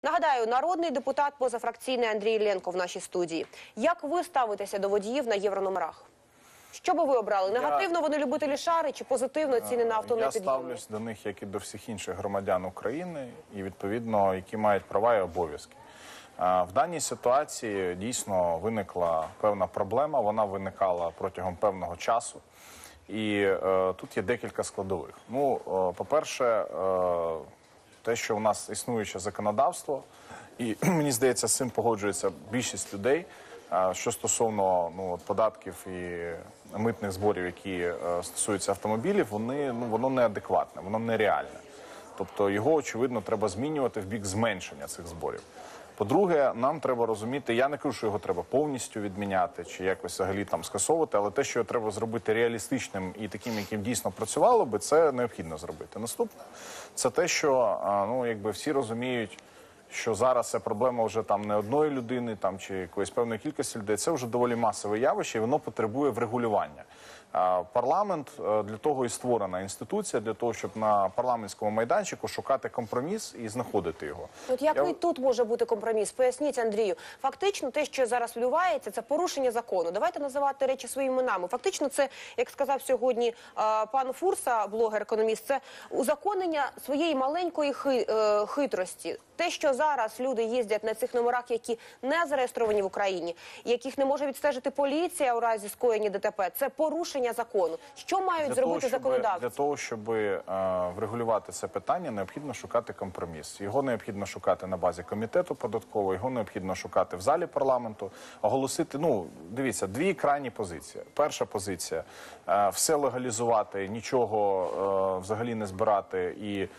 Нагадаю, народний депутат позафракційний Андрій Іллєнко в нашій студії. Як ви ставитеся до водіїв на єврономерах? Що би ви обрали? Негативно вони любителі шари чи позитивно ціни на авто не підйомні? Я ставлюсь до них, як і до всіх інших громадян України, і відповідно, які мають права і обов'язки. В даній ситуації дійсно виникла певна проблема, вона виникала протягом певного часу. І тут є декілька складових. Ну, по-перше, те, що у нас існуюче законодавство, і мені здається, з цим погоджується більшість людей, що стосовно податків і митних зборів, які стосуються автомобілів, воно неадекватне, воно нереальне. Тобто його, очевидно, треба змінювати в бік зменшення цих зборів. По-друге, нам треба розуміти, я не кажу, що його треба повністю відміняти чи якось взагалі там скасовувати, але те, що його треба зробити реалістичним і таким, яким дійсно працювало би, це необхідно зробити. Наступне, це те, що всі розуміють, що зараз це проблема вже там не одної людини там, чи якоїсь певної кількості людей, це вже доволі масове явище і воно потребує врегулювання. Парламент для того і створена інституція, для того, щоб на парламентському майданчику шукати компроміс і знаходити його. От як і тут може бути компроміс? Поясніть, Андрію. Фактично, те, що зараз відбувається, це порушення закону. Давайте називати речі своїми іменами. Фактично, це, як сказав сьогодні пан Фурса, блогер-економіст, це узаконення своєї маленької хитрості. Те, що зараз люди їздять на цих номерах, які не зареєстровані в Україні, яких не може відстежити поліція у разі скоєння ДТП, це порушення закону. Що мають зробити законодавці? Для того, щоб врегулювати це питання, необхідно шукати компроміс. Його необхідно шукати на базі комітету податкового, його необхідно шукати в залі парламенту, оголосити, дивіться, дві крайні позиції. Перша позиція – все легалізувати, нічого взагалі не збирати і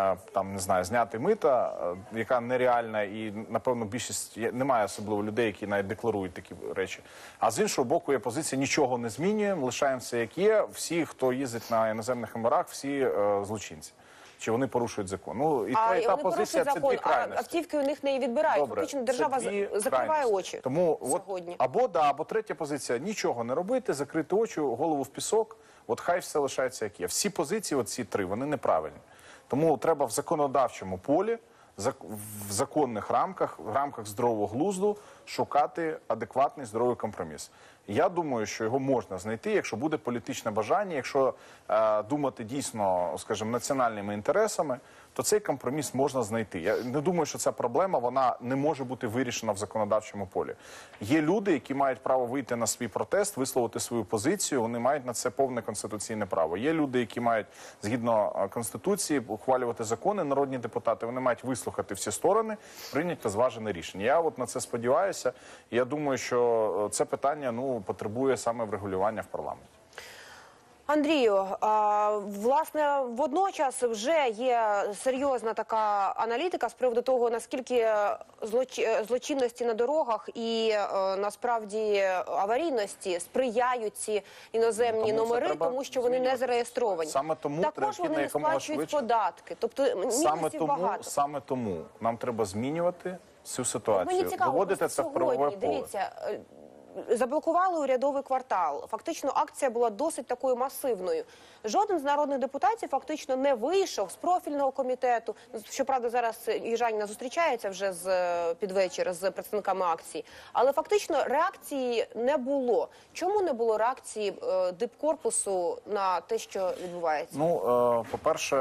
зняти мита, яка нереальна і, напевно, більшість, немає особливо людей, які навіть декларують такі речі. А з іншого боку є позиція, нічого не змінюємо, лишаємо все як є, всі, хто їздить на іноземних номерах, всі злочинці. Чи вони порушують закон? І та позиція – це дві крайності. Автівки у них не відбирають. Добре, фактично держава закриває очі. Тому або третя позиція – нічого не робити, закрити очі, голову в пісок, от хай все лишається як є. Всі позиції, оці три, вони неправильні. Тому треба в законодавчому полі, в законних рамках, в рамках здорового глузду шукати адекватний здоровий компроміс. Я думаю, що його можна знайти, якщо буде політичне бажання, якщо думати дійсно, скажімо, національними інтересами, то цей компроміс можна знайти. Я не думаю, що ця проблема, вона не може бути вирішена в законодавчому полі. Є люди, які мають право вийти на свій протест, висловити свою позицію, вони мають на це повне конституційне право. Є люди, які мають, згідно Конституції, ухвалювати закони, народні депутати, вони мають вислухати всі сторони, прийняти зважене рішення. Я на це сподіваюся, і я думаю, що це питання, потребує саме врегулювання в парламенті. Андрію, власне, водночас вже є серйозна така аналітика з приводу того, наскільки злочинності на дорогах і, насправді, аварійності сприяють ці іноземні номери, тому що вони не зареєстровані. Також вони не сплачують податки. Тобто, мінусів багато. Саме тому нам треба змінювати цю ситуацію, виводити це в правове поле. Заблокували урядовий квартал. Фактично, акція була досить такою масивною. Жоден з народних депутатів фактично не вийшов з профільного комітету. Щоправда, зараз Южаніна зустрічається вже під вечір з представниками акції. Але фактично реакції не було. Чому не було реакції дипкорпусу на те, що відбувається? По-перше,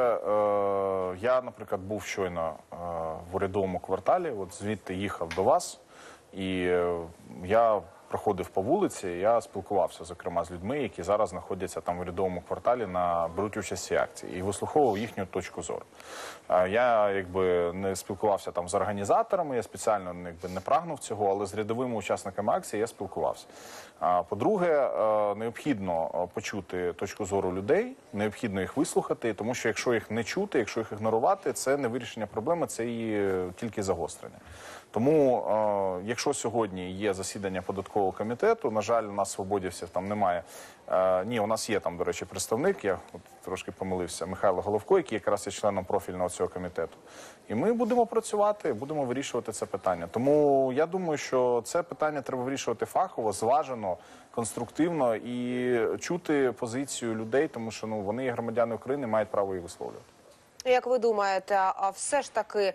я, наприклад, був щойно в урядовому кварталі, звідти їхав до вас, і я проходив по вулиці, я спілкувався, зокрема, з людьми, які зараз знаходяться там в урядовому кварталі, беруть участь в цій акції, і вислуховував їхню точку зору. Я, не спілкувався там з організаторами, я спеціально, не прагнув цього, але з рядовими учасниками акції я спілкувався. По-друге, необхідно почути точку зору людей, необхідно їх вислухати, тому що якщо їх не чути, якщо їх ігнорувати, це не вирішення проблеми, це її тільки загострення. Тому, якщо сьогодні є засідання податкового комітету, на жаль, у нас свободівців там немає. Ні, у нас є там, до речі, представник, я трошки помилився, Михайло Головко, який якраз є членом профільного цього комітету. І ми будемо працювати, будемо вирішувати це питання. Тому я думаю, що це питання треба вирішувати фахово, зважено, конструктивно і чути позицію людей, тому що вони є громадяни України, мають право її висловлювати. Як ви думаєте, а все ж таки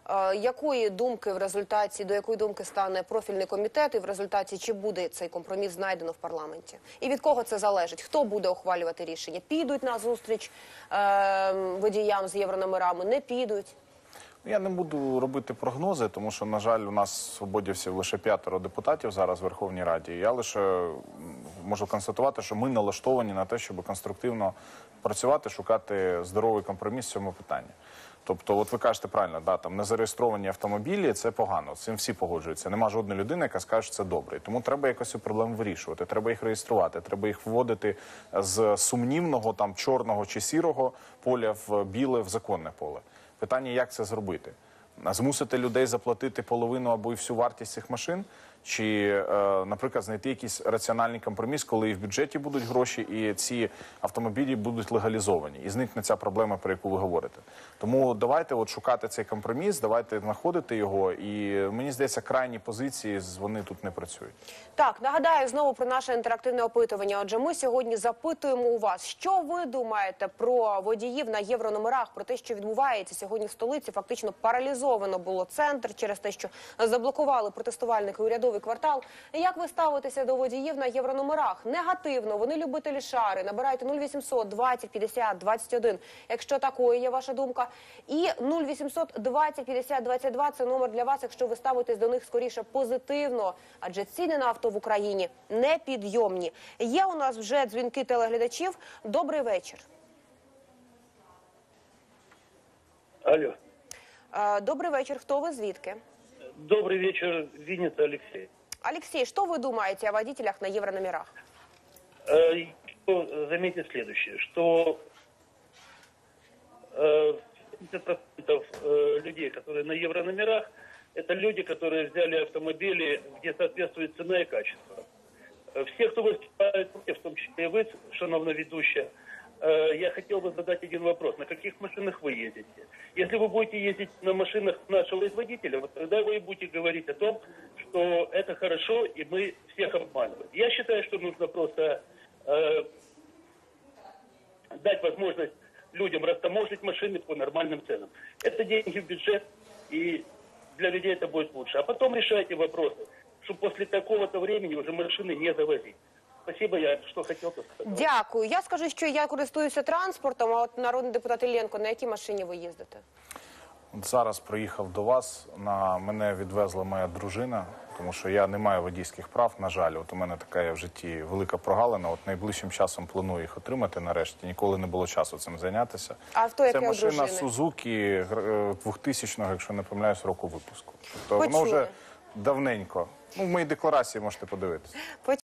Якої думки в результаті, до якої думки стане профільний комітет, і в результаті чи буде цей компроміс знайдено в парламенті? І від кого це залежить? Хто буде ухвалювати рішення? Підуть на зустріч водіям з єврономерами, не підуть? Я не буду робити прогнози, тому що, на жаль, у нас свободівців лише 5 депутатів зараз в Верховній Раді. Я лише можу констатувати, що ми налаштовані на те, щоб конструктивно працювати, шукати здоровий компроміс в цьому питанні. Тобто, от ви кажете правильно, да, там незареєстровані автомобілі – це погано, з цим всі погоджуються. Нема жодної людини, яка скаже, що це добре. Тому треба якось цю проблему вирішувати, треба їх реєструвати, треба їх вводити з сумнівного, там, чорного чи сірого поля в біле, в законне поле. Питання, як це зробити? Змусити людей заплатити половину або і всю вартість цих машин? Чи, наприклад, знайти якийсь раціональний компроміс, коли і в бюджеті будуть гроші, і ці автомобілі будуть легалізовані. І зникне ця проблема, про яку ви говорите. Тому давайте от шукати цей компроміс, давайте знаходити його. І мені здається, крайні позиції, вони тут не працюють. Так, нагадаю знову про наше інтерактивне опитування. Отже, ми сьогодні запитуємо у вас, що ви думаєте про водіїв на єврономерах, про те, що відбувається сьогодні в столиці. Фактично паралізовано було центр через те, що заблокували протестувальники урядовий квартал. Як ви ставитеся до водіїв на єврономерах? Негативно, вони любителі шари. Набирайте 0800 20 50 21, якщо такою є ваша думка. І 0800 20 50 22 – це номер для вас, якщо ви ставитесь до них скоріше позитивно, адже ціни на авто в Україні непідйомні. Є у нас вже дзвінки телеглядачів. Добрий вечір. Алло. Добрый вечер. Кто вы, звідки? Добрый вечер, Винница Алексей. Алексей, что вы думаете о водителях на еврономерах? Заметьте следующее, что 70% людей, которые на еврономерах, это люди, которые взяли автомобили, где соответствует цена и качество. Все, кто выступает против, в том числе и вы, шановна ведущая, я хотел бы задать один вопрос. На каких машинах вы ездите? Если вы будете ездить на машинах нашего производителя, вот тогда вы и будете говорить о том, что это хорошо и мы всех обманываем. Я считаю, что нужно просто дать возможность людям растаможить машины по нормальным ценам. Это деньги в бюджет, и для людей это будет лучше. А потом решайте вопросы, чтобы после такого-то времени уже машины не завозить. Спасибо, я що хотів, то сказав. Дякую. Я скажу, що я користуюся транспортом, а от народний депутат Іллєнко, на якій машині ви їздите? От зараз приїхав до вас, мене відвезла моя дружина, тому що я не маю водійських прав, на жаль. От у мене така є в житті велика прогалина, от найближчим часом планую їх отримати нарешті, ніколи не було часу цим зайнятися. А авто яке Це у дружини? машина Suzuki 2000-го, якщо не помиляюсь, року випуску. Тобто воно Почули. вже давненько. Ну, в моїй декларації можете подивитися.